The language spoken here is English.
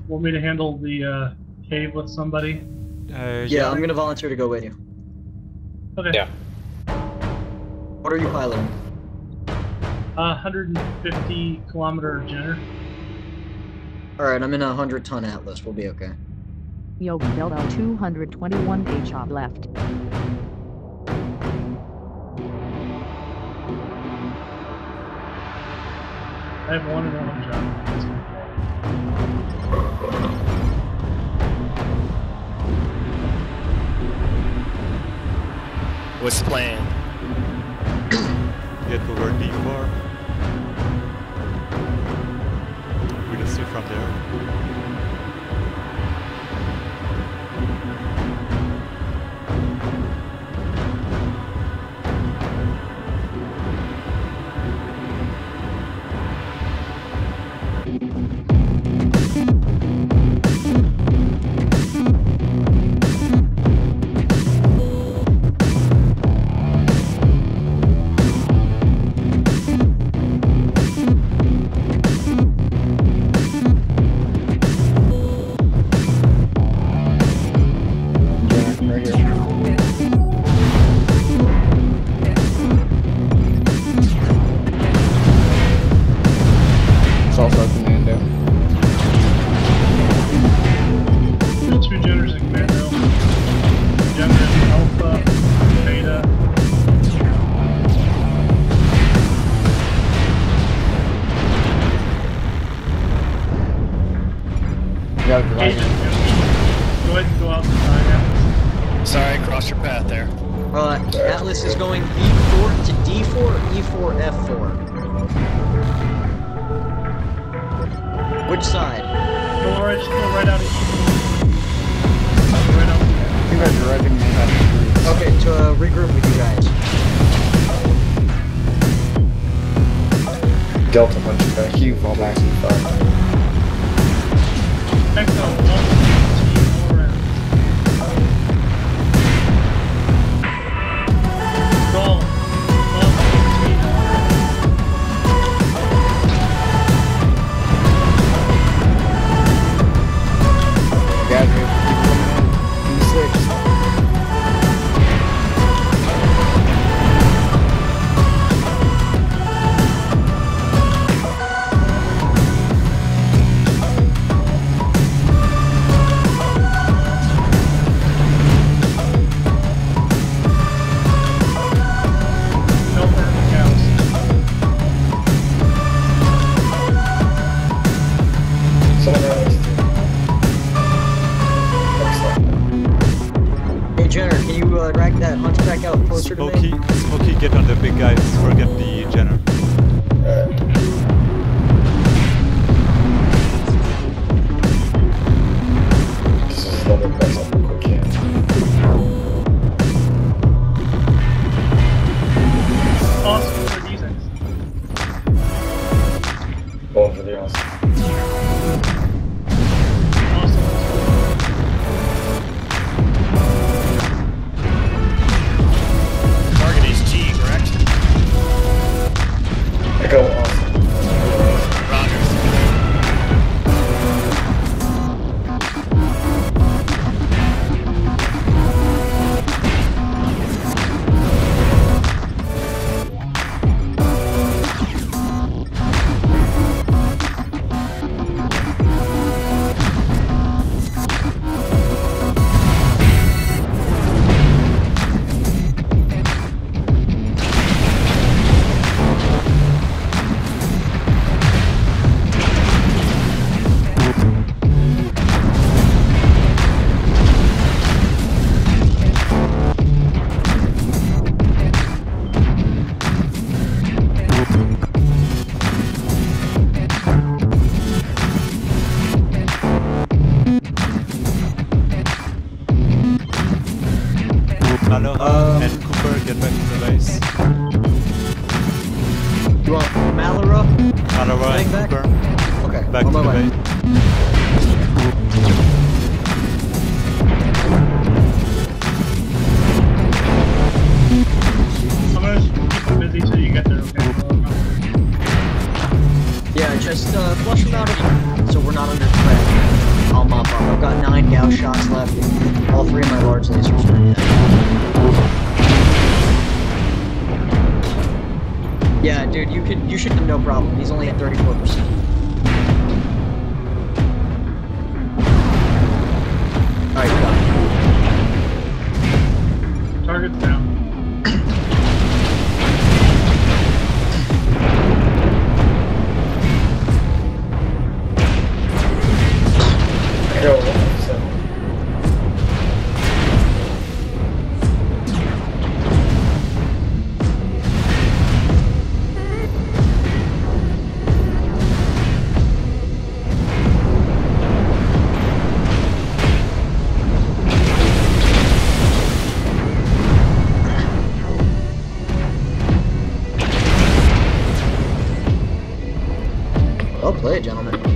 Want me to handle the cave with somebody? Yeah, I'm gonna volunteer to go with you. Okay. Yeah. What are you piloting? 150-kilometer Jenner. Alright, I'm in a 100-ton Atlas. We'll be okay. Yogi Delta 221 HOP left. I have one and one job. What's the plan? Get over D4. We'll see from there. Also Commando. The two Jenners in Commando. Jenner in Alpha, Beta. You got a dragon. Agent, go ahead and go out the side. Sorry, crossed your path there. Atlas is going E4 to D4, E4, F4. Which side? Go right, just go right out of east. Right out. You guys are driving me back. Okay, to regroup with you guys. Delta punch back. You fall back in 5. Echo 1, T4, and Goal. Guys, we have to keep coming in. D6. No burning cows. Someone else. Hey Jenner, can you drag that hunchback out closer to me? Smokey, get on the big guys. Forget the Jenner. This is another place up real quick, yeah. Awesome for defense. Going for the awesome. Awesome. Target is G, correct? Echo awesome. Roger. Malora and Cooper get back to the base. You want Malora? Malora and Back? Cooper Okay, back on to my the way. base. I'm gonna keep them busy till you get there, okay? Yeah, just flush them out so we're not under threat. I'll mop up. I've got 9 Gauss shots left. All 3 of my large lasers are dead. Yeah, dude, you should have no problem. He's only at 34%. Alright, go. Target's down. Well played, gentlemen.